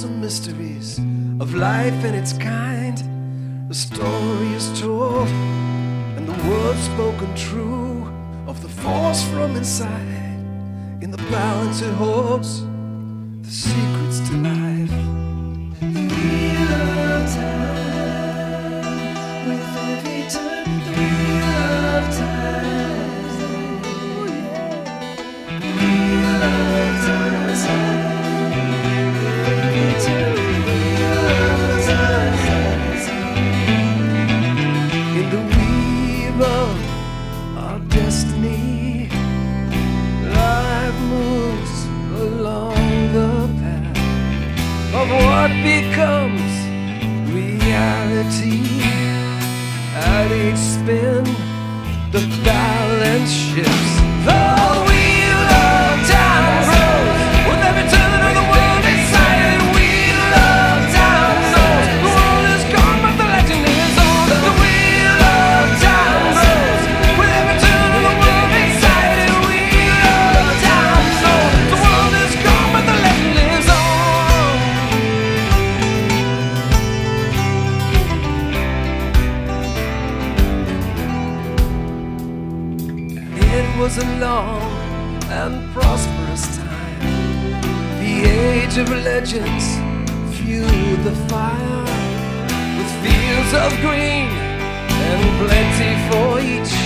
marvels and mysteries of life and its kind. The story is told and the word spoken true of the force from inside. In the balance it holds the secrets to life. The wheel of time, with every turn, the wheel of time. The wheel of time, with every turn, the wheel of time. In the weave of our destiny, life moves along the path of what becomes reality. At each spin, the balance shifts. The wheel of time rolls with every turn of the world inside it. Wheel of time knows the world is gone, but the legend lives on. The wheel of time rolls with every turn of the world inside it. Wheel of time knows the world is gone, but the legend lives on. It was a long and prosperous time. The age of legends fueled the fire with fields of green and plenty for each.